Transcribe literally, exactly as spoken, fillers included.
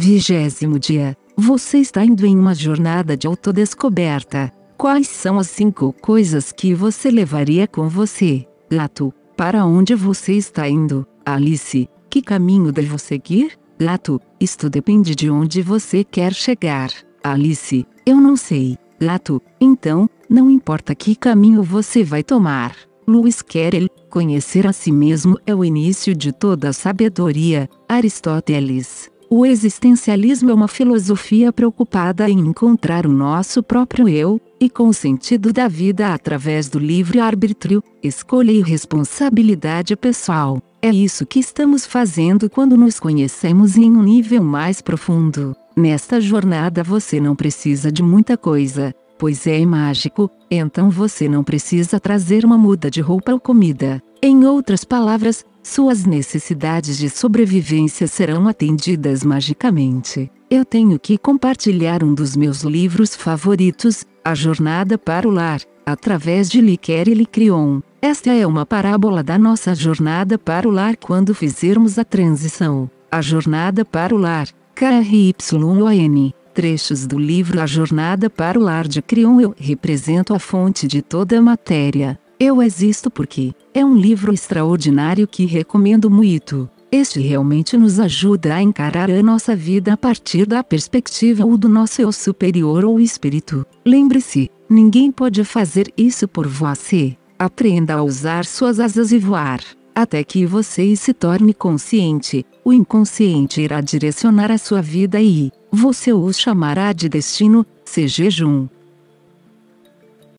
Vigésimo dia. Você está indo em uma jornada de autodescoberta. Quais são as cinco coisas que você levaria com você? Gato. Para onde você está indo? Alice. Que caminho devo seguir? Gato. Isto depende de onde você quer chegar. Alice. Eu não sei. Gato. Então, não importa que caminho você vai tomar. Lewis Carroll. Conhecer a si mesmo é o início de toda a sabedoria. Aristóteles. O existencialismo é uma filosofia preocupada em encontrar o nosso próprio eu, e com o sentido da vida através do livre-arbítrio, escolha e responsabilidade pessoal. É isso que estamos fazendo quando nos conhecemos em um nível mais profundo. Nesta jornada você não precisa de muita coisa, pois é mágico, então você não precisa trazer uma muda de roupa ou comida. Em outras palavras, suas necessidades de sobrevivência serão atendidas magicamente. Eu tenho que compartilhar um dos meus livros favoritos, A Jornada para o Lar, através de Lee Carroll Creon. Esta é uma parábola da nossa jornada para o lar quando fizermos a transição. A Jornada para o Lar, K R Y O N. Trechos do livro A Jornada para o Lar de Creon. Eu represento a fonte de toda a matéria. Eu existo porque é um livro extraordinário que recomendo muito. Este realmente nos ajuda a encarar a nossa vida a partir da perspectiva ou do nosso eu superior ou espírito. Lembre-se, ninguém pode fazer isso por você. Aprenda a usar suas asas e voar. Até que você se torne consciente, o inconsciente irá direcionar a sua vida e você o chamará de destino, C G Jung.